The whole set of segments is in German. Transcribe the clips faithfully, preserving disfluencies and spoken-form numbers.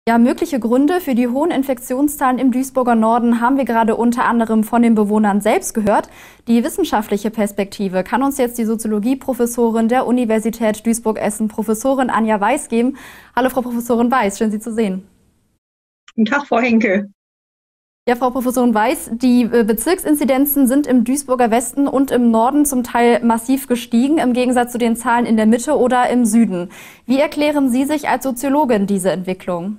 Ja, mögliche Gründe für die hohen Infektionszahlen im Duisburger Norden haben wir gerade unter anderem von den Bewohnern selbst gehört. Die wissenschaftliche Perspektive kann uns jetzt die Soziologieprofessorin der Universität Duisburg-Essen, Professorin Anja Weiß, geben. Hallo Frau Professorin Weiß, schön Sie zu sehen. Guten Tag, Frau Henke. Ja, Frau Professorin Weiß, die Bezirksinzidenzen sind im Duisburger Westen und im Norden zum Teil massiv gestiegen, im Gegensatz zu den Zahlen in der Mitte oder im Süden. Wie erklären Sie sich als Soziologin diese Entwicklung?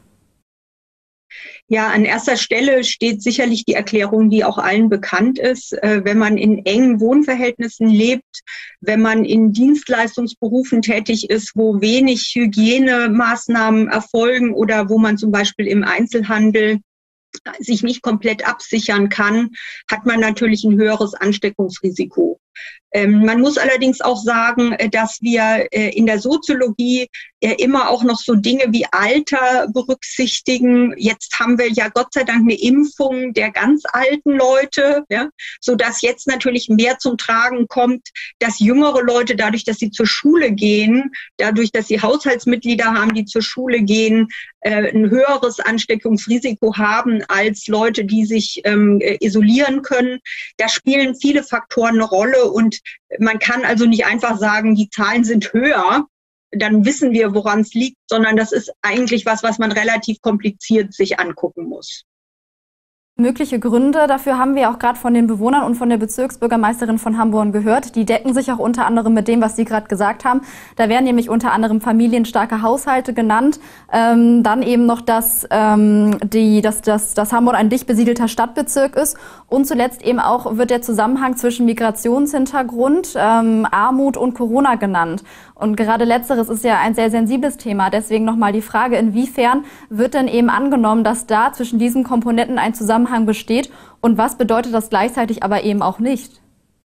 Ja, an erster Stelle steht sicherlich die Erklärung, die auch allen bekannt ist. Wenn man in engen Wohnverhältnissen lebt, wenn man in Dienstleistungsberufen tätig ist, wo wenig Hygienemaßnahmen erfolgen oder wo man zum Beispiel im Einzelhandel sich nicht komplett absichern kann, hat man natürlich ein höheres Ansteckungsrisiko. Ähm, man muss allerdings auch sagen, dass wir äh, in der Soziologie äh, immer auch noch so Dinge wie Alter berücksichtigen. Jetzt haben wir ja Gott sei Dank eine Impfung der ganz alten Leute, ja, sodass jetzt natürlich mehr zum Tragen kommt, dass jüngere Leute dadurch, dass sie zur Schule gehen, dadurch, dass sie Haushaltsmitglieder haben, die zur Schule gehen, äh, ein höheres Ansteckungsrisiko haben als Leute, die sich ähm, isolieren können. Da spielen viele Faktoren eine Rolle. Und man kann also nicht einfach sagen, die Zahlen sind höher, dann wissen wir, woran es liegt, sondern das ist eigentlich was, was man relativ kompliziert sich angucken muss. Mögliche Gründe dafür haben wir auch gerade von den Bewohnern und von der Bezirksbürgermeisterin von Hamborn gehört. Die decken sich auch unter anderem mit dem, was Sie gerade gesagt haben. Da werden nämlich unter anderem familienstarke Haushalte genannt. Ähm, dann eben noch, dass, ähm, die, dass, dass, dass Hamborn ein dicht besiedelter Stadtbezirk ist. Und zuletzt eben auch wird der Zusammenhang zwischen Migrationshintergrund, ähm, Armut und Corona genannt. Und gerade Letzteres ist ja ein sehr sensibles Thema. Deswegen nochmal die Frage, inwiefern wird denn eben angenommen, dass da zwischen diesen Komponenten ein Zusammenhang besteht und was bedeutet das gleichzeitig aber eben auch nicht?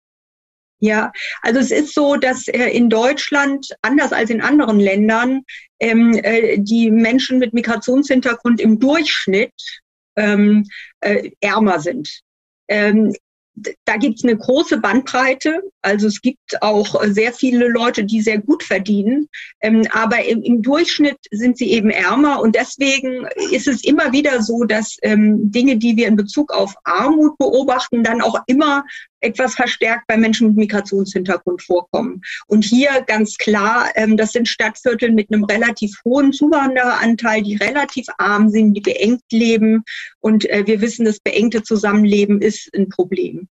Ja, also es ist so, dass äh, in Deutschland, anders als in anderen Ländern, ähm, äh, die Menschen mit Migrationshintergrund im Durchschnitt ähm, äh, ärmer sind. Ähm, Da gibt es eine große Bandbreite. Also es gibt auch sehr viele Leute, die sehr gut verdienen. Ähm, aber im, im Durchschnitt sind sie eben ärmer. Und deswegen ist es immer wieder so, dass ähm, Dinge, die wir in Bezug auf Armut beobachten, dann auch immer etwas verstärkt bei Menschen mit Migrationshintergrund vorkommen. Und hier ganz klar, ähm, das sind Stadtviertel mit einem relativ hohen Zuwandereranteil, die relativ arm sind, die beengt leben. Und äh, wir wissen, das beengte Zusammenleben ist ein Problem.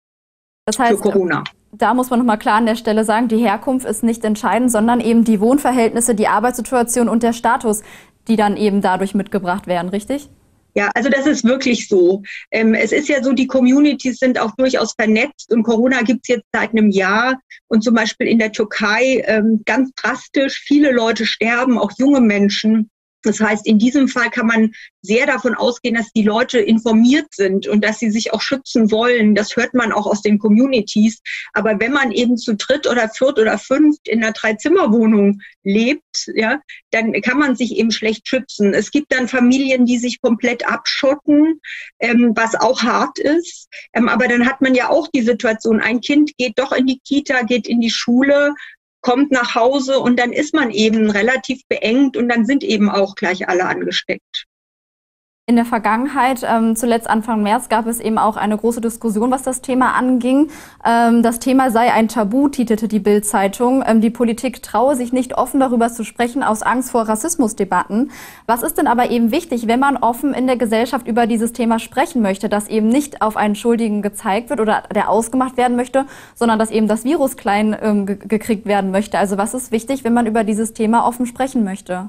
Das heißt, für Corona. Da muss man nochmal klar an der Stelle sagen, die Herkunft ist nicht entscheidend, sondern eben die Wohnverhältnisse, die Arbeitssituation und der Status, die dann eben dadurch mitgebracht werden, richtig? Ja, also das ist wirklich so. Ähm, es ist ja so, die Communities sind auch durchaus vernetzt und Corona gibt's jetzt seit einem Jahr und zum Beispiel in der Türkei ähm, ganz drastisch. Viele Leute sterben, auch junge Menschen. Das heißt, in diesem Fall kann man sehr davon ausgehen, dass die Leute informiert sind und dass sie sich auch schützen wollen. Das hört man auch aus den Communities. Aber wenn man eben zu dritt oder viert oder fünft in einer Dreizimmerwohnung lebt, ja, dann kann man sich eben schlecht schützen. Es gibt dann Familien, die sich komplett abschotten, ähm, was auch hart ist. Ähm, aber dann hat man ja auch die Situation, ein Kind geht doch in die Kita, geht in die Schule, kommt nach Hause und dann ist man eben relativ beengt und dann sind eben auch gleich alle angesteckt. In der Vergangenheit, ähm, zuletzt Anfang März, gab es eben auch eine große Diskussion, was das Thema anging. Ähm, das Thema sei ein Tabu, titelte die Bild-Zeitung. Ähm, die Politik traue sich nicht offen darüber zu sprechen, aus Angst vor Rassismusdebatten. Was ist denn aber eben wichtig, wenn man offen in der Gesellschaft über dieses Thema sprechen möchte, dass eben nicht auf einen Schuldigen gezeigt wird oder der ausgemacht werden möchte, sondern dass eben das Virus klein ähm, ge- gekriegt werden möchte? Also was ist wichtig, wenn man über dieses Thema offen sprechen möchte?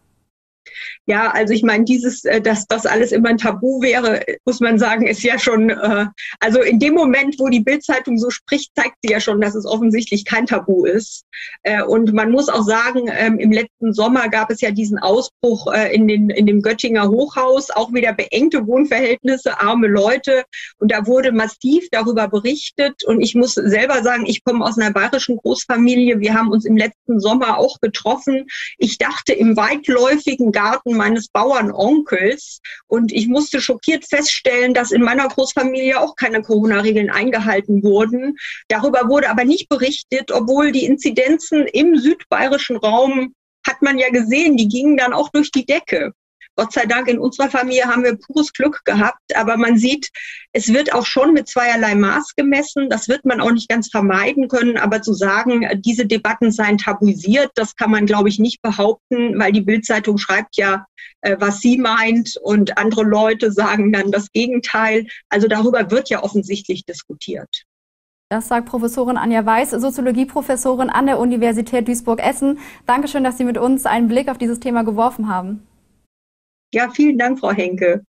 Ja, also ich meine, dieses, dass das alles immer ein Tabu wäre, muss man sagen, ist ja schon, äh, also in dem Moment, wo die Bild-Zeitung so spricht, zeigt sie ja schon, dass es offensichtlich kein Tabu ist. Äh, und man muss auch sagen, ähm, im letzten Sommer gab es ja diesen Ausbruch äh, in den in dem Göttinger Hochhaus, auch wieder beengte Wohnverhältnisse, arme Leute. Und da wurde massiv darüber berichtet. Und ich muss selber sagen, ich komme aus einer bayerischen Großfamilie. Wir haben uns im letzten Sommer auch getroffen. Ich dachte, im weitläufigen Garten meines Bauernonkels und ich musste schockiert feststellen, dass in meiner Großfamilie auch keine Corona-Regeln eingehalten wurden. Darüber wurde aber nicht berichtet, obwohl die Inzidenzen im südbayerischen Raum, hat man ja gesehen, die gingen dann auch durch die Decke. Gott sei Dank in unserer Familie haben wir pures Glück gehabt, aber man sieht, es wird auch schon mit zweierlei Maß gemessen. Das wird man auch nicht ganz vermeiden können, aber zu sagen, diese Debatten seien tabuisiert, das kann man, glaube ich, nicht behaupten, weil die Bild-Zeitung schreibt ja, was sie meint und andere Leute sagen dann das Gegenteil. Also darüber wird ja offensichtlich diskutiert. Das sagt Professorin Anja Weiß, Soziologieprofessorin an der Universität Duisburg-Essen. Dankeschön, dass Sie mit uns einen Blick auf dieses Thema geworfen haben. Ja, vielen Dank, Frau Henke.